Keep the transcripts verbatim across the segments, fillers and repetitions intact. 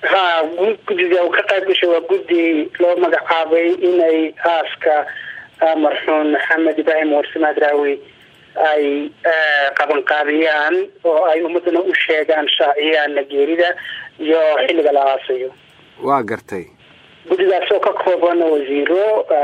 ها guddiga uu ka qayb gashay waa guddi loo magacaabay inay aaska marxuum maxamed ibraahim warsame hadraawi ay qaban qaadiyaan oo ay ummadana u sheegaan shaaciyaan geerida iyo xilliga la aasayo. waa gartay guddigaas oo ka kooban wasiiro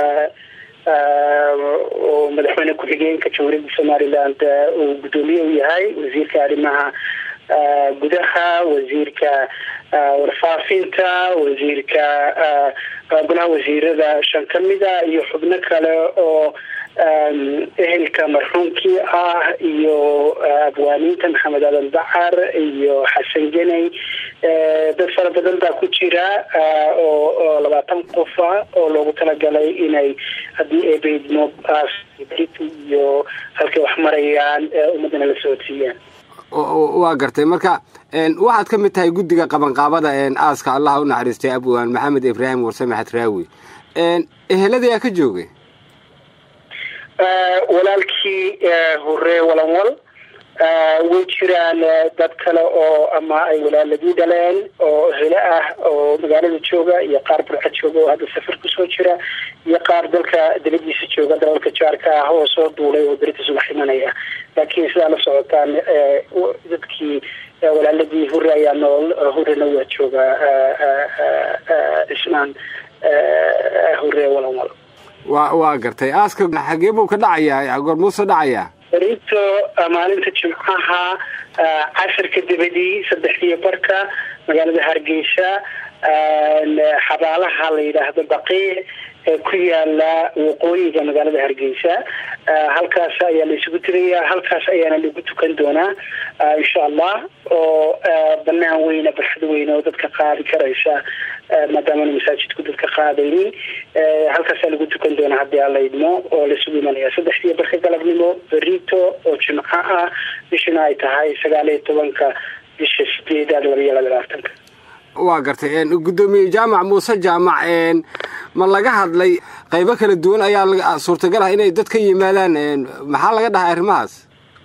oo madaxweyne ku-xigeenka Jamhuuriyadda Somaliland uu gudoomiye u yahay wasiirka arrimaha gudaha wasiirka warfaafinta wasiirka golaha wasiirada shan kamida iyo xubno kale oo ehelka marxuumkii ah iyo abwaaniinta maxamed aadan dacar iyo xasan geney dad fara badan baa ku jira oo labaatan qof ah oo loogu talagalay inay haddii ay beydmo iyo halkay wax marayaan ummadana la socodsiiyaan. waa gartay marka waxaad ka mid tahay guddiga qabanqaabada aaska allah u naxariistay abwaan maxamed ibraahim warsame hadraawi ehelada ka joogay walaalkii hore walanwal way jiraan dad kale oo ama ay walaaladii dhaleen oo hele ah oo magaalada jooga iyo qaar burca jooga oo hadda safar kusoo jira iyo qaar dalka dibadiisa jooga dalalka jaarka ah oo soo duulay oo berita subax imanaya laakiin sidaa la socotaan dadkii walaaladii hore ayaa nool horena waa jooga ismaan hore walanwal. waa waa gartay aaska xagee buu ka dhacayaa goormuuse dhacayaa berito maalinta jimcaha casharka dibadii saddex iyo barka magaalada Hargeysa xabaalaha la yiraahdo Baqiic ee ku yaala waqooyiga magaalada Hargeysa halkaas ayaa la isugu tirayaa halkaas ayaana lagu tukan doonaa insha Allah oo banaan weyn barxad weyn oo dadka qaadi karaysa maadaama masaajidku dadka qaadayeen halkaas lagu tukan doonaa haddii alla idmo oo la isugu imanaya saddex iyo barka galabnimo berito oo jimca ah bishana ay tahay sagaal iyo tobanka bisha sideedaad laba iyo labaatanka. waa gartay gudoomiye jaamac muuse jaamac ma laga hadlay qaybo kala duwan ayaa suurtagal ah inay dad ka yimaadaan maxaa laga dhahay arrimahaas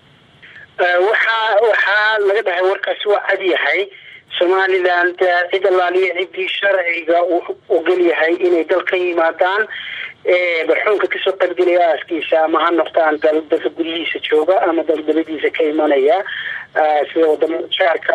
waxa waxa laga dhahay warkaas waa cad yahay Somaliland cid allaaliye cidii sharciga uu ogol yahay inay dalka yimaadaan ee barxuunka kasoo qaybgalaya aaskiisa ama ha noqdaan dalka gudihiisa jooga ama dalbadiisa ka imanaya sida wadamada jaarka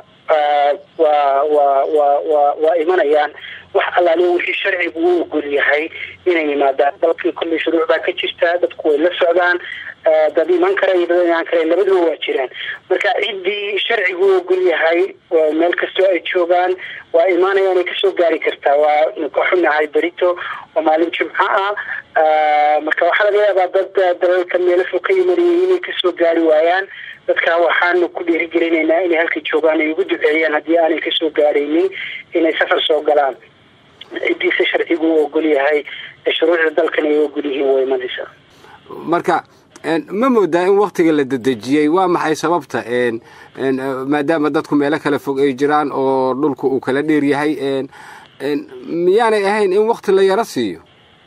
waa waa waa waa imanayaan wax allaaliye wixii sharcigu uu ogol yahay inay yimaadaan dalkii kulli shuruuc baa ka jirta dadku way la socdaan dad iman kara iyo dad iman kara labaduba waa jiraan marka cidii sharcigu uu ogol yahay meel kastoo ay joogaan waa imaanayaan ay kasoo gaari kartaa waa ka xunahay berito oo maalin jimca ah marka waxaa laga yaabaa dad dalalka meelo fog ka yimanayay inay kasoo gaari waayaan dadka waxaanu ku dhiirigelinaynaa inay halka joogaan ay ugu duceeyaan haddii aanay kasoo gaaraynin inay safar soo galaan cidiisa sharcigu uu ogol yahay shuruucda dalkan ay ogol yihiin way imanaysaa. marka ma moodaa in waqtiga la dedejiyay waa maxay sababta maadaama dadku meelo kala fog ay jiraan oo dhulku uu kala dheer yahay miyaanay ahayn in waqti la yara siiyo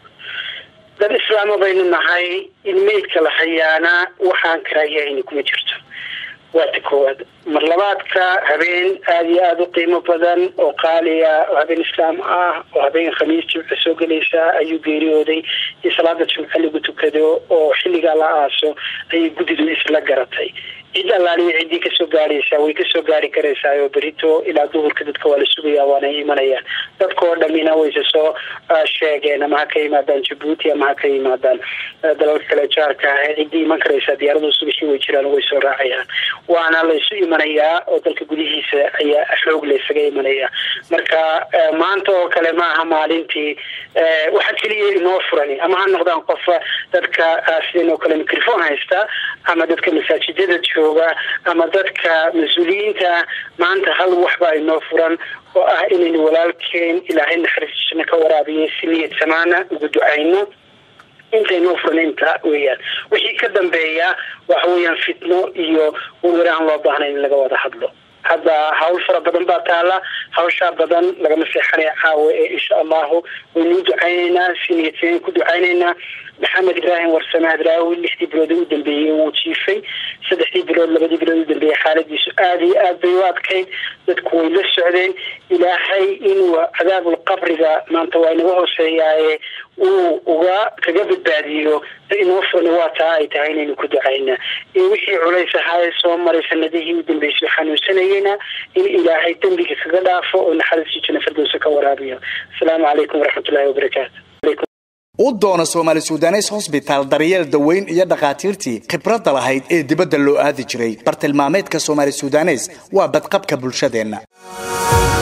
dad islaam baynu nahay in meydka la hayaana waxaan karaayahayni kuma jirto waa ta koowaad mar labaadka habeen aada iyo aada u qiimo badan oo qaaliya oo habeen islaam ah oo habeen khamiis jimca soo gelaysa ayuu geeriyooday iyo salaada jimca lagu tukado oo xilligaa la aaso ayay guddidu isla garatay cid allaaliya ciddii kasoo gaaraysaa way kasoo gaari karaysaa oo berito ilaa duhurka dadka waa la sugayaa waana imanayaan dadka oo dhamina wayse soo sheegeen ama ha ka yimaadaan Jabuuti ama ha ka yimaadaan dalalka kale jaarka ah ciddii iman karaysaa diyaaradu subaxii way jiraan way soo raacayaan waana la isu imanayaa oo dalka gudihiisa ayaa xoog la isaga imanaya marka maanta oo kale ma aha maalintii waxa kaliya inoo furan ama ha noqdaan qof dadka sidoo kale mikrofon haysta ama dadka masaajidada jooga ama dadka mas'uuliyiinta maanta hal waxba inoo furan oo ah inaynu walaalkeen ilaahay naxariistiisa ka waraabiyo si niyad samaana ugu ducayno intaynu furnaynta weeyaan wixii ka dambeeya waxa weeyaan fitno iyo waraan loo baahnay in laga wada hadlo hadda hawl fara badan baa taala hawsha badan laga maseexanay caawa ee insha Allah waynu ducaynaynaa si niyadeen ku ducaynaynaa maxamed ibraahim warsame hadraawi lixdii bilood u dambeeyey wuu jiifay saddexdii bilood labadii bilood u dambeeyey xaaladiisu aada iyo aad bay u adkayd dadku way la socdeen ilaahay inuu cadaabul qabriga maanta waa inaga hooseeyaaye uu uga kaga badbaadiyo inuu furna waa taa ay tahay inaynu ku ducayna ee wixii culays ahaa soo maray sanadihii u dambeysay xanuunsanayna in ilaahay dambiga kaga dhaafo oo naxariis jina firdawsa ka waraabiyo assalaamu calaykum waraxmatullaahi wabarakaatu u doona Somali Sudanese Hospital daryeel daweyn iyo dhaqaatiirtii khibradda lahayd ee dibadda loo aadi jiray bartilmaameedka Somali Sudanese waa badqabka bulshadeena.